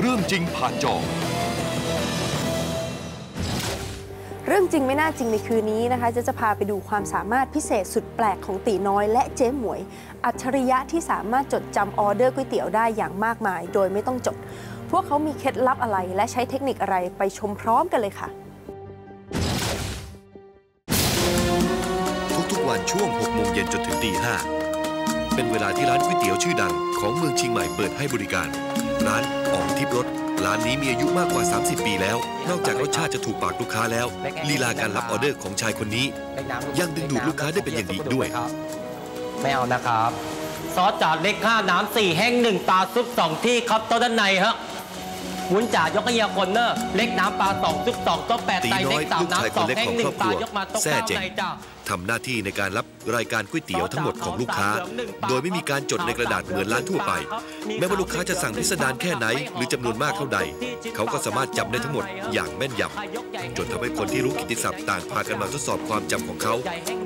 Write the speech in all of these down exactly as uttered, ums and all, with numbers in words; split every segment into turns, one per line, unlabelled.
รื่องจริงผ่านจอ
เรื่องจริงไม่น่าจริงในคืนนี้นะคะจะจะพาไปดูความสามารถพิเศษสุดแปลกของตีน้อยและเจ๊หมวยอัจฉริยะที่สามารถจดจำออเดอร์ก๋วยเตี๋ยวได้อย่างมากมายโดยไม่ต้องจดพวกเขามีเคล็ดลับอะไรและใช้เทคนิคอะไรไปชมพร้อมกันเลยค่ะ
ทุกๆวันช่วงหกโมงเย็นจนถึงตีห้าเป็นเวลาที่ร้านก๋วยเตี๋ยวชื่อดังของเมืองเชียงใหม่เปิดให้บริการร้านอ่องทิพย์รสร้านนี้มีอายุมากกว่าสามสิบปีแล้วนอกจากรสชาติจะถูกปากลูกค้าแล้วลีลาการรับออเดอร์ของชายคนนี้ยังดึงดูดลูกค้าได้เป็นอย่างดีด้วย
ไม่เอานะครับซอสจานเล็กห้าน้ำสี่แห้งหนึ่งปลาซุปสองที่ครับโต๊ะด้านในฮะวุ้นจ่ายกให้ยาคนเนอร์เล็กน้ำปลาสองซุปสองโต๊ะแปดไตเล็กสามน้ำสองแห้งหนึ่งปลายกมาโต๊ะเก้าในจ้า
ทำหน้าที่ในการรับรายการก๋วยเตี๋ยวทั้งหมดของลูกค้าโดยไม่มีการจดในกระดาษเหมือนร้านทั่วไปแม้ว่าลูกค้าจะสั่งพิสดารแค่ไหนหรือจำนวนมากเท่าใดเขาก็สามารถจำได้ทั้งหมดอย่างแม่นยำจนทำให้คนที่รู้กิตติศัพท์ต่างพากันมาทดสอบความจำของเขา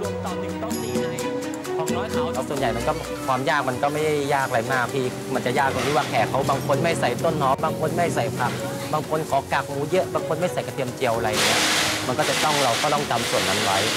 เอาส่วนใหญ่มันก็ความยากมันก็ไม่ได้ยากอะไรมากพี่มันจะยากตรงที่ว่าแขกเขาบางคนไม่ใส่ต้นหอมบางคนไม่ใส่ผักบางคนขอกากหมูเยอะบางคนไม่ใส่กระเทียมเจียวอะไรเงี้ยมันก็จะต้องเราก็ต้องจำส่วนนั้นไว้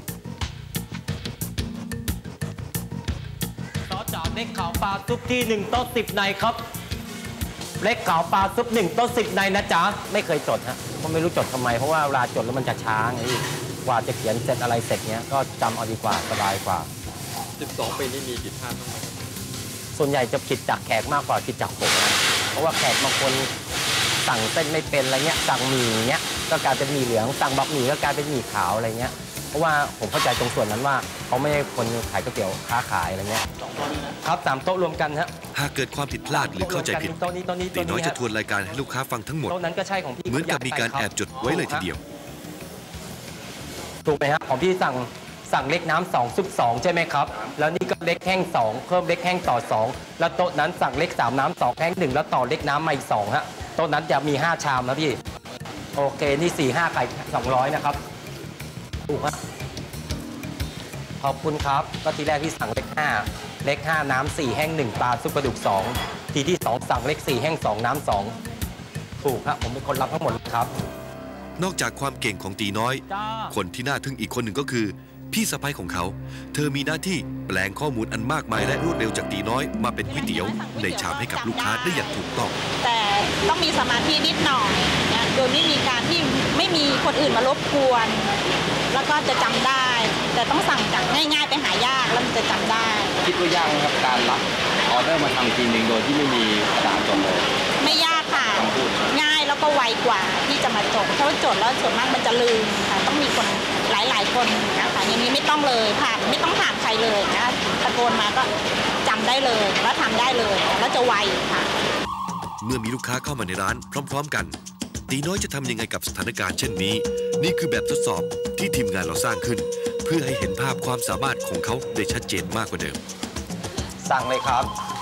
ซอสจานเล็กขาวปลาซุปที่หนึ่งโต๊ะสิบในครับเล็กขาวปลาซุปหนึ่งโต๊ะสิบในนะจ๊ะไม่เคยจดฮะผมไม่รู้จดทำไมเพราะว่าเวลาจดแล้วมันจะช้าไงกว่าจะเขียนเสร็จอะไรเสร็จเนี้ยก็จำเอาดีกว่าสบายกว่า
สิบสองปีนี่มีผิดพลาดบ้างไหม
ส่วนใหญ่จะผิดจากแขกมากกว่าผิดจากผมนะเพราะว่าแขกบางคนสั่งเส้นไม่เป็นอะไรเงี้ยสั่งหมี่เงี้ยก็กลายเป็นหมี่เหลืองสั่งบะหมี่ก็กลายเป็นหมี่ขาวอะไรเงี้ยเพราะว่าผมเข้าใจตรงส่วนนั้นว่าเขาไม่ใช่คนขายก๋วยเตี๋ยวค้าขายอะไรเงี้ยครับสามโต๊ะรวมกันฮะ
หากเกิดความผิดพลาดหรือเข้าใจผิดตีน้อยจะทวนรายการให้ลูกค้าฟังทั้งหมดเหมือนกับมีการแอบจดไว้เลยทีเดียว
ถูกไหมฮะของพี่สั่งสั่งเล็กน้ำสองซุปสองใช่ไหมครับแล้วนี่ก็เล็กแห้งสองเพิ่มเล็กแห้งต่อสองแล้วโต๊ะนั้นสั่งเล็กสามน้ำสองแห้งหนึ่งแล้วต่อเล็กน้ำมาอีกสองฮะโต๊ะนั้นจะมีห้าชามนะพี่โอเคนี่สี่ห้าไก่สองร้อยนะครับถูกฮะขอบคุณครับก็ทีแรกที่สั่งเล็กห้าเล็กห้าน้ำสี่แห้งหนึ่งปลาซุปกระดูกสองทีที่สองสั่งเล็กสี่แห้งสองน้ำสองถูกครับผมเป็นคนรับทั้งหมดครับ
นอกจากความเก่งของตีน้อยคนที่น่าทึ่งอีกคนหนึ่งก็คือพี่สะใภ้ของเขาเธอมีหน้าที่แปลงข้อมูลอันมากมายและรวดเร็วจากตีน้อยมาเป็นก๋วยเตี๋ยวในชามให้กับลูกค้าได้อย่างถูกต้อง
แต่ต้องมีสมาธินิดหน่อยโดยไม่มีการที่ไม่มีคนอื่นมารบกวนแล้วก็จะจำได้แต่ต้องสั่งจากง่ายๆไปหายากแล้วมันจะจำได้
คิดว่ายากไหมครับการรับออเดอร์มาทำทีนึงโดยที่ไม่มีกระดาษจดเลย
ไม่ยากค่ะง่ายแล้วก็ไวกว่าที่จะมาจดเพราะจดแล้วส่วนมากมันจะลืมค่ะต้องมีคนหลายๆคนนะคะอย่างนี้ไม่ต้องเลยผ่านไม่ต้องผ่านใครเลยนะตะโกนมาก็จำได้เลยแล้วทำได้เลยแล้วจะไวค่ะ
เมื่อมีลูกค้าเข้ามาในร้านพร้อมๆกันตีน้อยจะทำยังไงกับสถานการณ์เช่นนี้นี่คือแบบทดสอบที่ทีมงานเราสร้างขึ้นเพื่อให้เห็นภาพความสามารถของเขาได้ชัดเจนมากกว่าเดิม
สั่งเลยครับ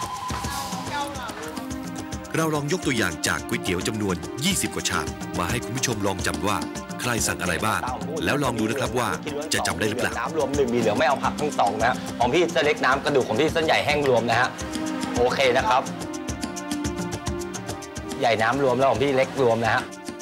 เราลองยกตัวอย่างจากก๋วยเตี๋ยวจำนวนยี่สิบกว่าชามมาให้คุณผู้ชมลองจำว่าใครสั่งอะไรบ้างแล้วลองดูนะครับว่าจะจำได้หรือเปล่า
น้ำรวมหนึ่งมีเหลืองไม่เอาผักทั้งสองนะของพี่เส้นเล็กน้ำกระดูกของพี่เส้นใหญ่แห้งรวมนะฮะโอเคนะครับใหญ่น้ำรวมแล้วของพี่เล็กรวมนะฮะ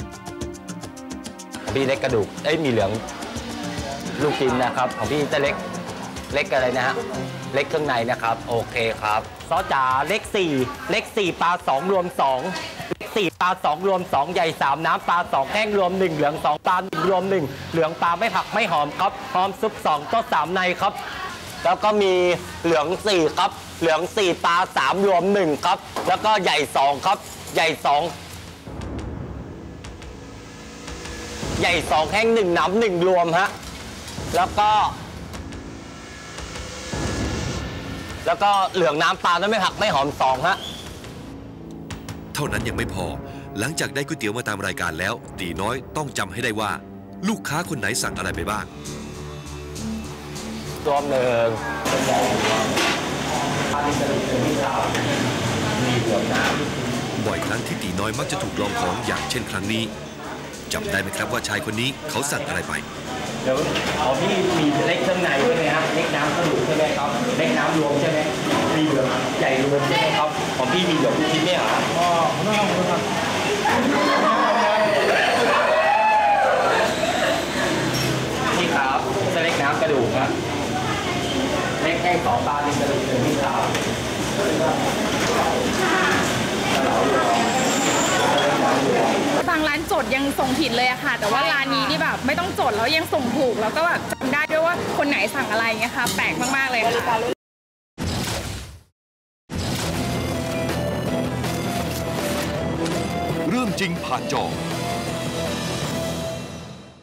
ของพี่เล็กกระดูกเอ้ยมีเหลืองลูกชิ้นนะครับของพี่เส้นเล็กเล็กอะไรนะฮะเล็กเครื่องในนะครับโอเคครับซอสจ๋าเล็กสี่เล็กสี่ปลาสองรวมสองเล็กสี่ปลาสองรวมสองใหญ่สามน้ำปลาสองแห้งรวมหนึ่งเหลืองสองปลาหนึ่งรวมหนึ่งเหลืองปลาไม่ผักไม่หอมครับหอมซุปสองโต๊ะสามในครับแล้วก็มีเหลืองสี่ครับเหลืองสี่ปลาสามรวมหนึ่งครับแล้วก็ใหญ่สองครับใหญ่สองใหญ่สองแห้งหนึ่งน้ำหนึ่งรวมฮะแล้วก็แล้วก็เหลืองน้ำปลาแล้วไม่ผักไม่หอมสองฮะ
เท่านั้นยังไม่พอหลังจากได้ก๋วยเตี๋ยวมาตามรายการแล้วตีน้อยต้องจำให้ได้ว่าลูกค้าคนไหนสั่งอะไรไปบ้าง
รวมหนึ่ง
บ่อยครั้งที่ตีน้อยมักจะถูกลองของอย่างเช่นครั้งนี้จำได้ไหมครับว่าชายคนนี้เขาสั่งอะไรไป
เดี๋ยวเอาพี่มีเล็กเครื่องในใช่ไหมฮะเล็กน้ำกระดูกใช่ไหมครับเล็กน้ำรวมใช่ไหมมีเหลืองใหญ่รวมใช่ไหมครับของพี่มีหยกลูกชิ้นไหมฮะอ๋อไม่ต้องครับนี่ครับสเต็กน้ำกระดูกครับเล็กแห้งสองปลาเป็นกระดูกหนึ่งที่ครับ
บางร้านจดยังส่งผิดเลยอะค่ะ แต่ว่าร้านนี้นี่แบบไม่ต้องจดแล้วยังส่งถูกแล้วก็แบบจำได้ด้วยว่าคนไหนสั่งอะไรเงี้ยค่ะแปลกมากๆเลยค่ะ
เรื่องจริงผ่านจอ